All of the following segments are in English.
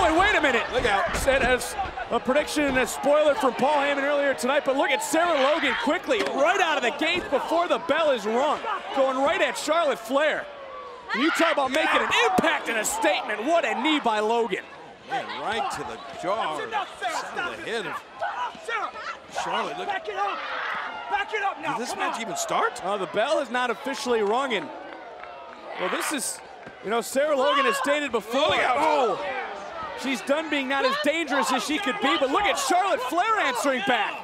and wait a minute. Look out. Said as a prediction and a spoiler from Paul Heyman earlier tonight, but look at Sarah Logan quickly, right out of the gate before the bell is rung, going right at Charlotte Flair. You talk about making an impact and a statement. What a knee by Logan. Man, right to the jaw, or side of the head of Charlotte. Look. Back it up. Back it up now. Did this match even start? The bell is not officially rung, and well, this is, you know, Sarah Logan has stated before. Oh, she's done being not as dangerous as she could be, but look at Charlotte Flair answering back.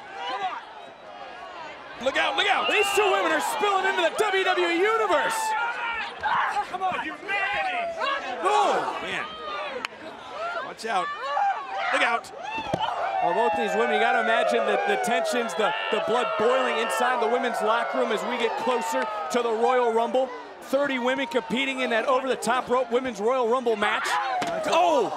Look out, look out. These two women are spilling into the WWE Universe. Come on, humanity. Oh, man. Watch out. Look out. Well, both these women, you got to imagine the tensions, the blood boiling inside the women's locker room as we get closer to the Royal Rumble. 30 women competing in that over-the-top rope women's Royal Rumble match. Oh!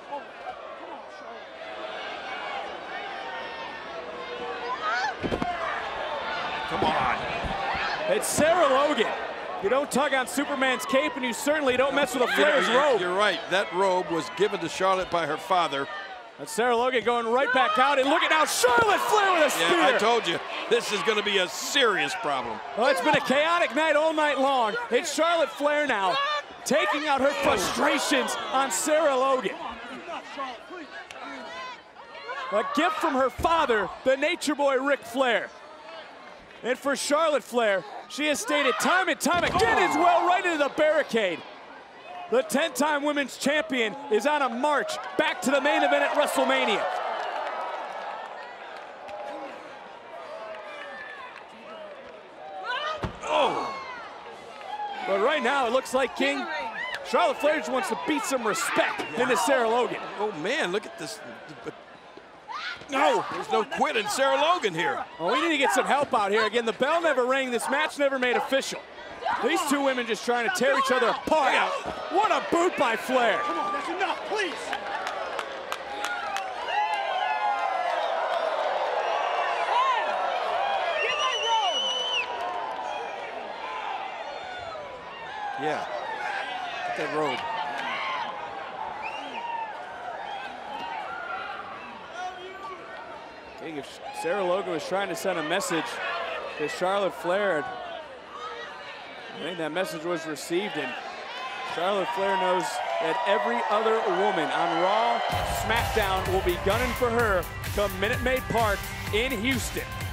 Come on. It's Sarah Logan. You don't tug on Superman's cape, and you certainly don't mess with a Flair's robe. You're right. That robe was given to Charlotte by her father. That's Sarah Logan going right back out, and look at now Charlotte Flair with a spear. Yeah, I told you, this is going to be a serious problem. Well, it's been a chaotic night all night long. It's Charlotte Flair now, taking out her frustrations on Sarah Logan. A gift from her father, the Nature Boy Ric Flair. And for Charlotte Flair, she has stated time and time again as well right into the barricade. The 10-time women's champion is on a march back to the main event at WrestleMania. Oh! But right now, it looks like, King, Charlotte Flair just wants to beat some respect into Sarah Logan. Oh, man, look at this. No, there's no quitting Sarah Logan here. Well, we need to get some help out here. Again, the bell never rang. This match never made official. These two women just trying to tear each other apart. What a boot by Flair. Come on, that's enough, please. Yeah, get that robe. King, if Sarah Logan was trying to send a message to Charlotte Flair, I think that message was received, and Charlotte Flair knows that every other woman on Raw, SmackDown will be gunning for her come Minute Maid Park in Houston.